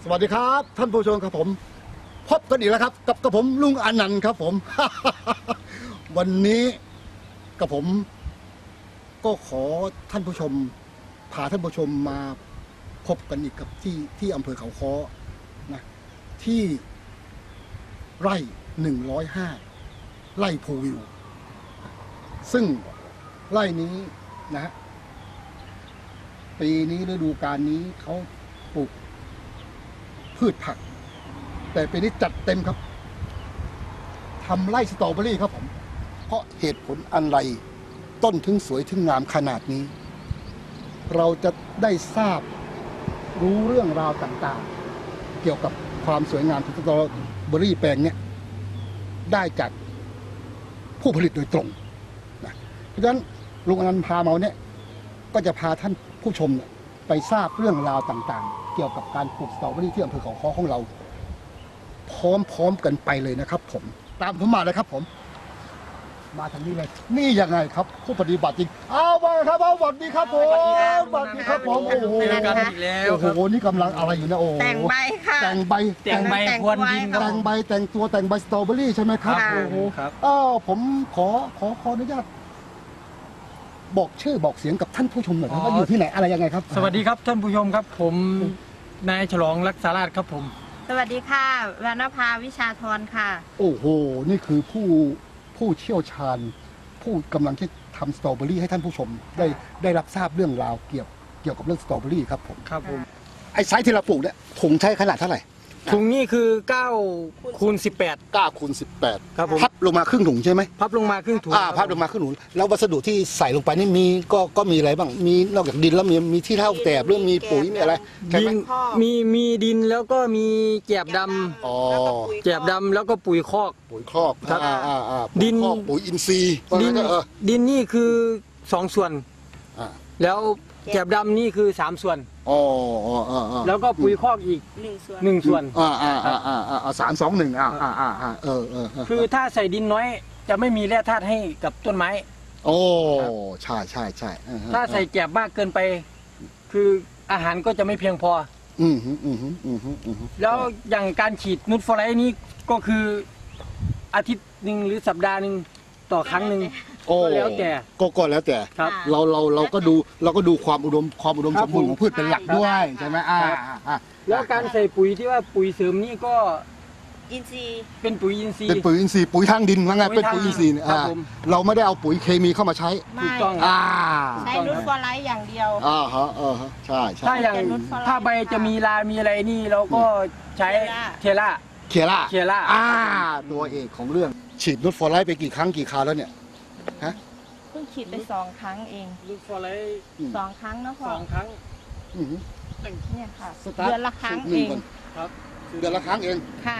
สวัสดีครับท่านผู้ชมครับผมพบกันอีกแล้วครับกับผมลุงอนันต์ครับผม วันนี้กับผมก็ขอท่านผู้ชมพาท่านผู้ชมมาพบกันอีกกับที่อำเภอเขาค้อนะที่ไร่105ไร่ภูวิวซึ่งไร่นี้นะฮะปีนี้ฤดูกาลนี้เขาปลูกพืชผักแต่ปีนี้จัดเต็มครับทำไร่สตรอเบอรี่ครับผมเพราะเหตุผลอะไรต้นถึงสวยถึงงามขนาดนี้เราจะได้ทราบรู้เรื่องราวต่างๆเกี่ยวกับความสวยงามของสตรอเบอรี่แปลงนี้ได้จากผู้ผลิตโดยตรงนะเพราะฉะนั้นลุงอนันต์พาเมาเนี่ยก็จะพาท่านผู้ชมเนี่ยไปทราบเรื่องราวต่างๆเกี่ยวกับการปลูกสตรอเบอรี่ที่อำเภอเขาค้อของเราพร้อมๆกันไปเลยนะครับผมตามผมมาเลยครับผมมาทางนี้เลยนี่ยังไงครับผู้ปฏิบัติจริงเอาไปครับเอาสวัสดีครับผมสวัสดีครับผมโอ้โหโอ้โหนี่กำลังอะไรอยู่นะโอ้แต่งใบค่ะแต่งใบพรวนดินแต่งใบแต่งตัวแต่งใบสตรอเบอรี่ใช่ไหมครับโอ้โหผมขออนุญาตบอกชื่อบอกเสียงกับท่านผู้ชมหน่อยครับว่าอยู่ที่ไหนอะไรยังไงครับสวัสดีครับท่านผู้ชมครับผมนายฉลองรักษาราชครับผมสวัสดีค่ะวรรณภาวิชาธรค่ะโอ้โหนี่คือผู้เชี่ยวชาญผู้กำลังที่ทำสตรอเบอรี่ให้ท่านผู้ชมได้รับทราบเรื่องราวเกี่ยวกับเรื่องสตรอเบอรี่ครับผมครับผมไอ้ไซส์ที่เราปลูกเนี่ยถุงใช้ขนาดเท่าไหร่ถุงนี้คือ9 คูณ 18 9 คูณ 18 ครับผมพับลงมาครึ่งถุงใช่ไหมพับลงมาครึ่งถุงพับลงมาครึ่งถุงแล้ววัสดุที่ใส่ลงไปนี่มีก็มีอะไรบ้างมีนอกจากดินแล้วมีที่เท่าแกบหรือมีปุ๋ยมีอะไรดินมีดินแล้วก็มีแกบดำแกบดำแล้วก็ปุ๋ยคอกครับดินปุ๋ยอินทรีย์ดินนี่คือ2 ส่วนแล้วแกบดำนี่คือ3 ส่วนแล้วก็ปุ๋ยคอกอีก1 ส่วน 3 2 1 คือถ้าใส่ดินน้อยจะไม่มีแร่ธาตุให้กับต้นไม้โอ้ใช่ถ้าใส่แกบมากเกินไปคืออาหารก็จะไม่เพียงพอแล้วอย่างการฉีดนูตฟอร์ไลท์นี้ก็คืออาทิตย์หนึ่งหรือสัปดาห์หนึ่งต่อครั้งหนึ่งก็แล้วแต่ครับเราก็ดูความอุดมสมบูรณ์ของพืชเป็นหลักด้วยใช่ไหมแล้วการใส่ปุ๋ยที่ว่าปุ๋ยเสริมนี่ก็อินทรีย์เป็นปุ๋ยอินทรีย์ปุ๋ยทางดินว่าไงเป็นปุ๋ยอินทรีย์เราไม่ได้เอาปุ๋ยเคมีเข้ามาใช้ถูกต้องใช้นูตฟอร์ไลท์อย่างเดียวใช่ถ้าใบจะมีลามีอะไรนี่เราก็ใช้เคล่าตัวเอกของเรื่องฉีดนูตฟอร์ไลท์ไปกี่ครั้งกี่คราวแล้วเนี่ยเพิ่งฉีดไป2 ครั้งเองนูตฟอร์ไลท์ 2 ครั้งนะพ่อ 2 ครั้งเนี่ยค่ะเดือนละครั้งเองครับเดือนละครั้งเองค่ะ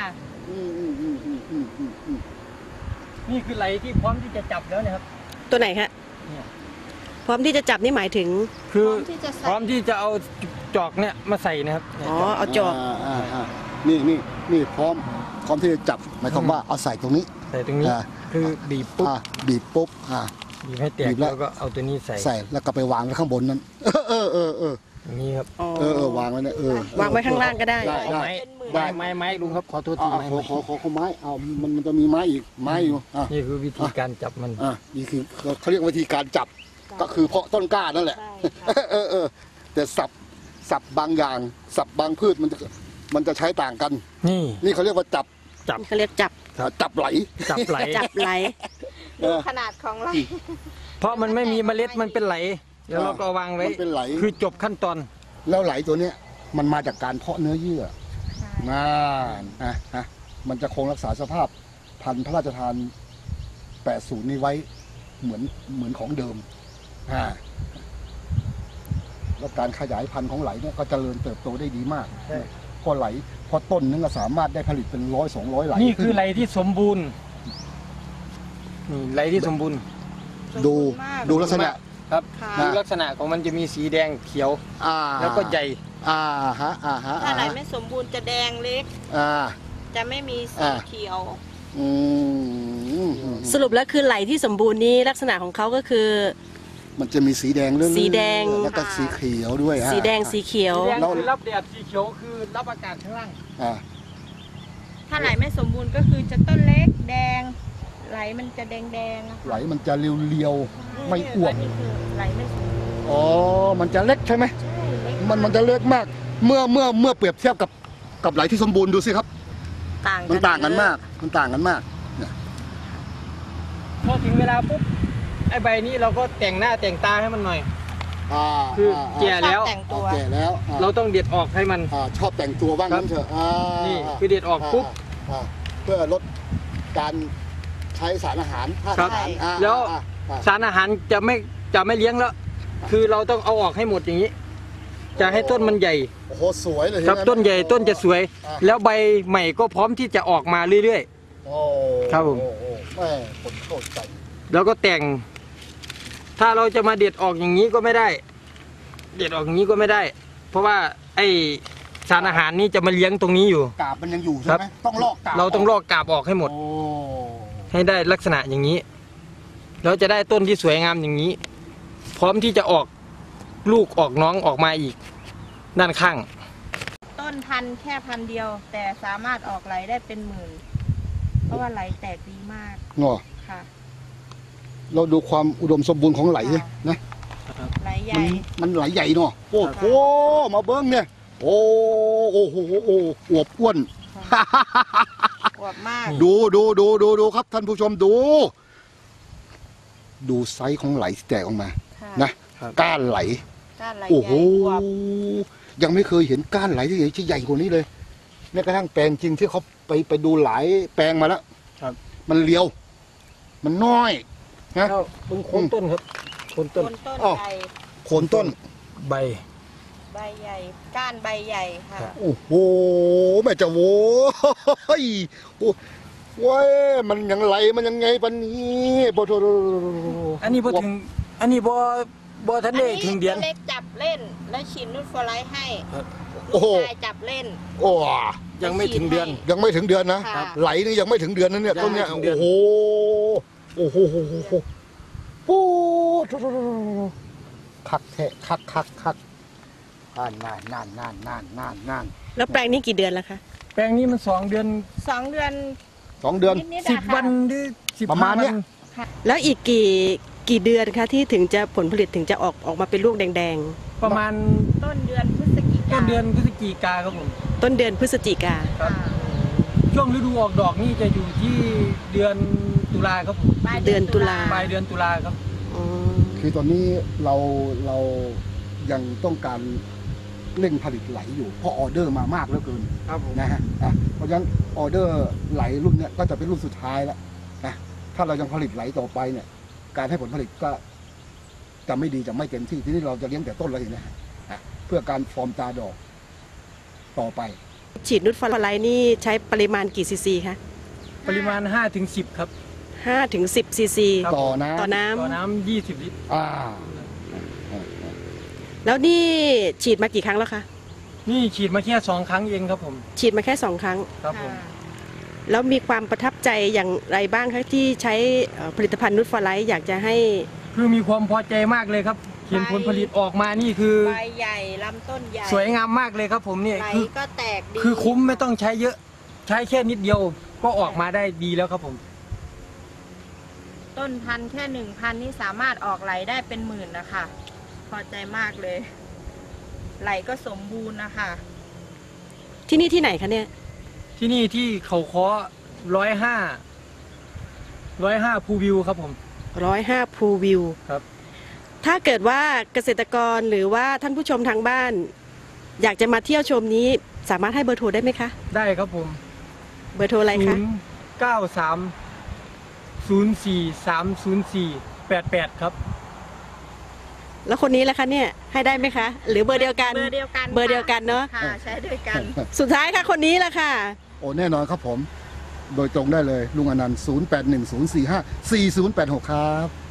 นี่คือไหลที่พร้อมที่จะจับแล้วนะครับตัวไหนฮะพร้อมที่จะจับนี่หมายถึงคือพร้อมที่จะเอาจอกเนี่ยมาใส่นะครับเอาจอกนี่พร้อมที่จะจับหมายความว่าเอาใส่ตรงนี้คือบีบปุ๊บบีบให้แตกแล้วก็เอาตัวนี้ใส่แล้วก็ไปวางไว้ข้างบนนั้นอย่างนี้ครับวางไว้เนี่ยวางไว้ข้างล่างก็ได้ไม้ลุงครับขอโทษทีขอไม้เอามันจะมีไม้อีกไม้อยู่นี่คือวิธีการจับมันนี่คือเขาเรียกวิธีการจับก็คือเพาะต้นกล้านั่นแหละแต่สับบางอย่างสับบางพืชมันจะใช้ต่างกันนี่เขาเรียกว่าจับเขาเรียกจับไหลดูขนาดของไหลเพราะมันไม่มีเมล็ดมันเป็นไหลแล้วเราก็วางไว้คือจบขั้นตอนแล้วไหลตัวเนี้ยมันมาจากการเพาะเนื้อเยื่อมันจะคงรักษาสภาพพันธุ์พระราชทาน80นี้ไว้เหมือนของเดิมแล้วการขยายพันธุ์ของไหลเนี่ยก็เจริญเติบโตได้ดีมากพอต้นนึงก็สามารถได้ผลิตเป็น100-200 ไหลนี่คือไหลที่สมบูรณ์ไหลที่สมบูรณ์ดูลักษณะครับดูลักษณะของมันจะมีสีแดงเขียวแล้วก็ใหญ่ถ้าไหลไม่สมบูรณ์จะแดงเล็กจะไม่มีสีเขียวสรุปแล้วคือไหลที่สมบูรณ์นี้ลักษณะของเขาก็คือมันจะมีสีแดงเรื่อยๆสีแดงแล้วก็สีเขียวด้วยสีแดงสีเขียวสีแดงคือรับแดดสีเขียวคือรับอากาศข้างล่างอ่าถ้าไหลไม่สมบูรณ์ก็คือจะต้นเล็กแดง ไหลมันจะแดงๆอะไหลมันจะเรียวๆไม่อ้วกนี่คือไหลไม่สมบูรณ์อ๋อมันจะเล็กใช่ไหมใช่เล็กมันจะเล็กมากเมื่อเปรียบเทียบกับไหลที่สมบูรณ์ดูสิครับ มันต่างกันมากมันต่างกันมากเนี่ยพอถึงเวลาปุ๊บไอ้ใบนี้เราก็แต่งหน้าแต่งตาให้มันหน่อย คือแก่แล้วแต่งตัวแก่แล้วเราต้องเด็ดออกให้มันชอบแต่งตัวบ้างนั้นเถอะนี่คือเด็ดออกปุ๊บเพื่อลดการใช้สารอาหารธาตุอาหารแล้วอ่าสารอาหารจะไม่เลี้ยงแล้ว คือเราต้องเอาออกให้หมดอย่างนี้ จะให้ต้นมันใหญ่โอ้โหสวยเลยครับต้นใหญ่ต้นจะสวย แล้วใบใหม่ก็พร้อมที่จะออกมาเรื่อยโอ้ครับผมโอ้แม่ผมเข้าใจๆ แล้วก็แต่ง ถ้าเราจะมาเด็ดออกอย่างนี้ก็ไม่ได้ เด็ดออกอย่างนี้ก็ไม่ได้ เพราะว่าไอสารอาหารนี่จะมาเลี้ยงตรงนี้อยู่กาบมันยังอยู่ใช่ครับไหมต้องลอกกาบเราต้องลอกกาบออกให้หมดโอ้ให้ได้ลักษณะอย่างนี้ เราจะได้ต้นที่สวยงามอย่างนี้ พร้อมที่จะออกลูกออกน้องออกมาอีก ด้านข้างต้นพันธุ์แค่พันธุ์เดียว แต่สามารถออกไหลได้เป็นหมื่น เพราะว่าไหลแตกดีมากเนาะค่ะเราดูความอุดมสมบูรณ์ของไหลนะไหลใหมัญ่มันไหลใหญ่เนาะโอ้โหมาเบิ้งเนี่ยโอ้โหอวบอ้วนอวบมากดูครับท่านผู้ชมดูไซส์ของไหลที่แตกออกมาค่ะนะครับ ก้านไหลก้านไหลโอ้ใหโหญ่อวบยังไม่เคยเห็นก้านไหลที่ใหญ่กว่านี้เลยแม้กระทั่งแปลงจริงที่เขาไปดูหลายแปลงมาแล้วครับมันเลียว มันน้อยนะแล้วตรงโคนต้นครับโคนต้นต้นต้นอ้าวใหญ่โคนต้นใบใบใหญ่ ก้านใบใหญ่ค่ะครับโอ้โหแม่เจ้าโว้ยโอ้เว้ยมันยังไหลมันยังไงปันนี้บ่โถอันนี้พอถึง อันนี้บ่ทันได้ถึงเดือนเล็กจับเล่น แล้วฉีดนูตฟอร์ไลท์ให้โอ้โหชายจับเล่นโอ้ยังไม่ถึงเดือนยังไม่ถึงเดือนนะครับไหลนี่ยังไม่ถึงเดือนนะเนี่ยยังต้นเนี้ยไม่ถึงเดือนโอ้โหโอ้โถคักแท้คักนานแล้วแปลงนี้กี่เดือนแล้วคะแปลงนี้มัน2 เดือน 2 เดือน 2 เดือนนิดๆอะ 10 ค่ะวันหรือ15 ประมาณเนี้ยวันแล้วอีกกี่เดือนคะที่ถึงจะผลผลิตถึงจะออกมาเป็นลูกแดงประมาณต้นเดือนพฤศจิกาต้นเดือนพฤศจิกาครับผมๆ ต้นเดือนพฤศจิกาครับค่ะช่วงฤดูออกดอกนี่จะอยู่ที่เดือนตุลาครับผมปลายเดือนตุลาปลายเดือนตุลาครับอ๋อคือตอนนี้เรายังต้องการเร่งผลิตไหลอยู่เพราะออเดอร์มามากเหลือเกินครับผมนะฮะเพราะฉะนั้นออเดอร์ไหลรุ่นเนี้ยก็จะเป็นรุ่นสุดท้ายแล้วนะถ้าเรายังผลิตไหลต่อไปเนี่ย การให้ผลผลิตก็จะไม่ดีจะไม่เต็มที่ทีนี้เราจะเลี้ยงแต่ต้นเลยนะฮะเพื่อการฟอร์มตาดอกต่อไปฉีดนูตฟอร์ไลท์นี่ใช้ปริมาณกี่ซีซีคะปริมาณ 5-10 ครับ 5 ถึง 10 ซีซีครับต่อน้ำต่อน้ต่อน้ำ20 ลิตรำแล้วนี่ฉีดมากี่ครั้งแล้วคะนี่ฉีดมาแค่2 ครั้งเองครับผมฉีดมาแค่ 2 ครั้งครับผมแล้วมีความประทับใจอย่างไรบ้างคะที่ใช้ผลิตภัณฑ์นูตฟอร์ไลท์อยากจะให้คือมีความพอใจมากเลยครับ เห็นผลผลิตออกมานี่คือใบใหญ่ลำต้นใหญ่สวยงามมากเลยครับผมเนี่ยไหลคือก็แตกดีคือคุ้มไม่ต้องใช้เยอะ ใช้แค่นิดเดียวก็ออกมาได้ดีแล้วครับผมต้นพันธุ์แค่1,000นี่สามารถออกไหลได้เป็นหมื่นนะคะ พอใจมากเลย ไหลก็สมบูรณ์นะคะที่นี่ที่ไหนคะเนี่ยที่นี่ที่เขาค้อ105ภูวิวครับผม 105 พูวิวครับถ้าเกิดว่าเกษตรกรหรือว่าท่านผู้ชมทางบ้าน อยากจะมาเที่ยวชมนี้สามารถให้เบอร์โทรได้ไหมคะได้ครับผมเบอร์โทรอะไรคะ 093 04 304 88ครับแล้วคนนี้ล่ะคะเนี่ยให้ได้ไหมคะ หรือเบอร์เดียวกันเบอร์เดียวกันเบอร์เดียวกันเนอะค่ะ ใช้ด้วยกันสุดท้ายค่ะคนนี้ล่ะค่ะโอ้แน่นอนครับผม โดยตรงได้เลยลุงอนันต์ 0810454086 ครับ